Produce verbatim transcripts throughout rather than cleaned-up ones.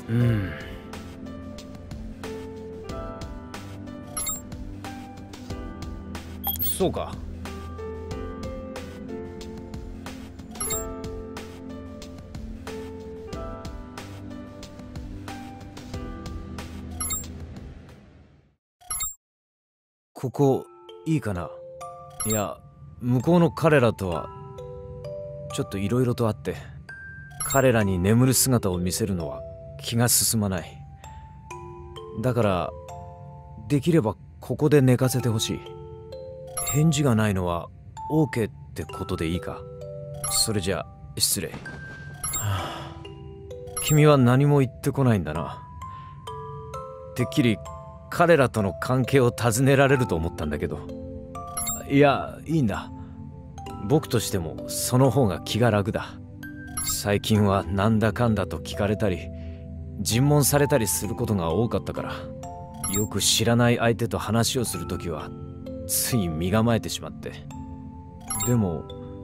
うん。そうか。ここいいかな。いや、向こうの彼らとはちょっといろいろとあって、彼らに眠る姿を見せるのは気が進まない。だからできればここで寝かせてほしい。返事がないのは OK ってことでいいか。それじゃ失礼。はあ、君は何も言ってこないんだな。てっきり彼らとの関係を尋ねられると思ったんだけど。いや、いいんだ。僕としてもその方が気が楽だ。最近はなんだかんだと聞かれたり尋問されたりすることが多かったから、よく知らない相手と話をするときはつい身構えてしまって。でも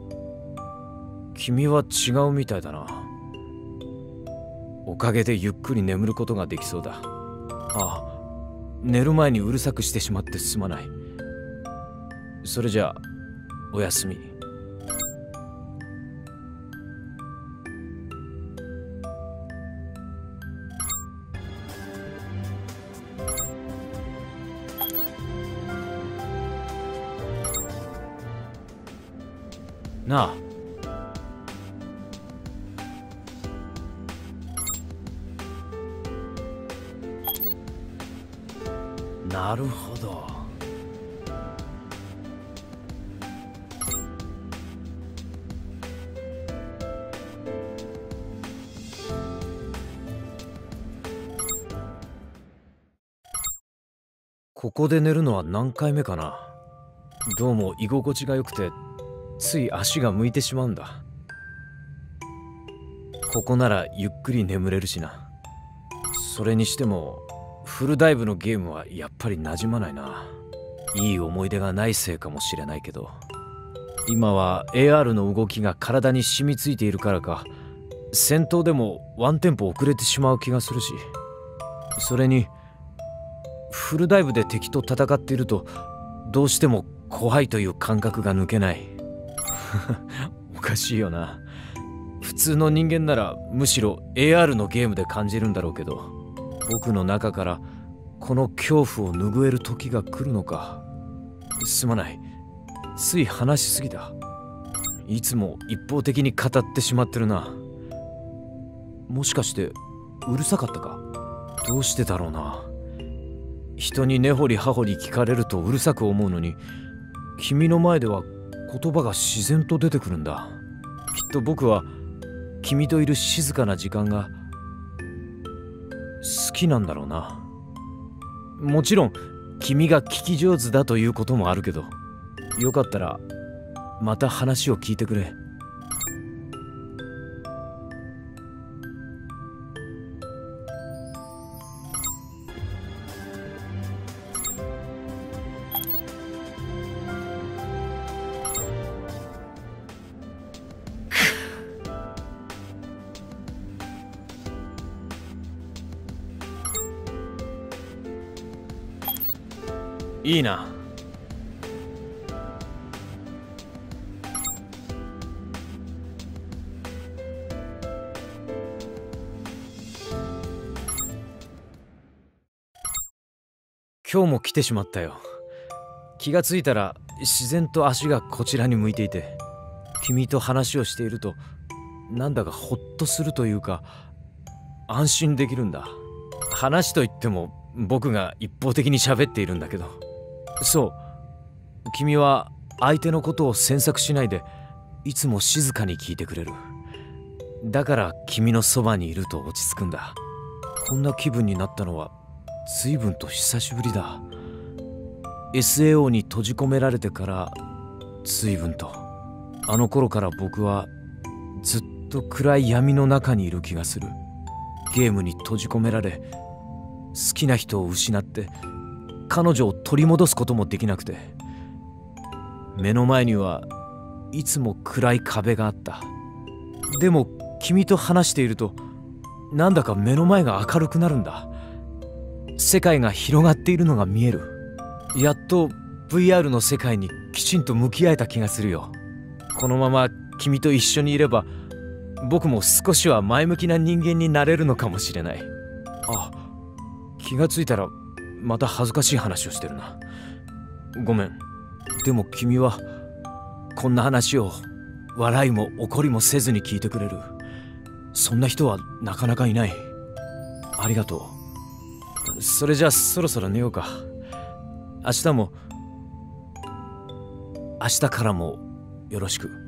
君は違うみたいだな。おかげでゆっくり眠ることができそうだ。ああ、寝る前にうるさくしてしまってすまない。それじゃあおやすみ。なあ、なるほど。ここで寝るのは何回目かな。どうも居心地が良くてつい足が向いてしまうんだ。ここならゆっくり眠れるしな。それにしてもフルダイブのゲームはやっぱり馴染まないな。いい思い出がないせいかもしれないけど、今は エーアール の動きが体に染みついているからか、戦闘でもワンテンポ遅れてしまう気がするし、それにフルダイブで敵と戦っているとどうしても怖いという感覚が抜けない。おかしいよな。普通の人間ならむしろ エーアール のゲームで感じるんだろうけど、僕の中からこの恐怖を拭える時が来るのか。すまない、つい話しすぎた。いつも一方的に語ってしまってるな。もしかしてうるさかったか。どうしてだろうな。人に根掘り葉掘り聞かれるとうるさく思うのに、君の前では言葉が自然と出てくるんだ。きっと僕は君といる静かな時間が好きなんだろうな。もちろん君が聞き上手だということもあるけど、よかったらまた話を聞いてくれ。いいな。今日も来てしまったよ。気がついたら自然と足がこちらに向いていて、君と話をしているとなんだかホッとするというか、安心できるんだ。話といっても僕が一方的に喋っているんだけど。そう、君は相手のことを詮索しないでいつも静かに聞いてくれる。だから君のそばにいると落ち着くんだ。こんな気分になったのは随分と久しぶりだ。 エスエーオー に閉じ込められてから随分と。あの頃から僕はずっと暗い闇の中にいる気がする。ゲームに閉じ込められ、好きな人を失って彼女を取り戻すこともできなくて、目の前にはいつも暗い壁があった。でも君と話しているとなんだか目の前が明るくなるんだ。世界が広がっているのが見える。やっと ブイアール の世界にきちんと向き合えた気がするよ。このまま君と一緒にいれば僕も少しは前向きな人間になれるのかもしれない。あ、気がついたらまた恥ずかしい話をしてるな。ごめん。でも君はこんな話を笑いも怒りもせずに聞いてくれる。そんな人はなかなかいない。ありがとう。それじゃあそろそろ寝ようか。明日も明日からもよろしく。